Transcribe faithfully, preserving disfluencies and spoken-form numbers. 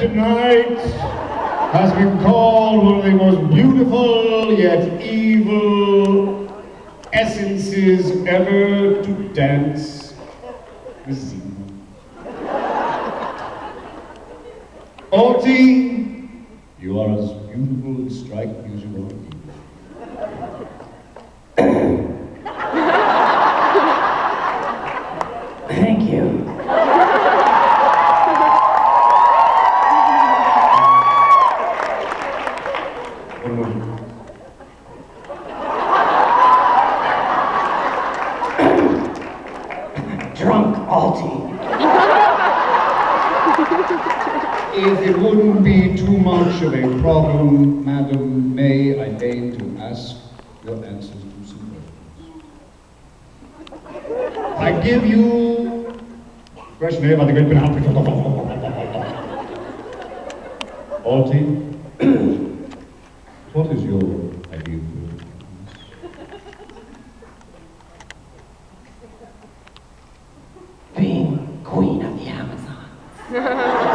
tonight has been called one of the most beautiful yet evil essences ever to dance with Zima. Alti, you are as beautiful as strike music on the Thank you. Drunk Alti. If it wouldn't be too much of a problem, madam, may I deign to ask your answers to some questions? I give you question about the great penalty. Alti, what is your ideal perfect happiness? Being queen of the Amazon.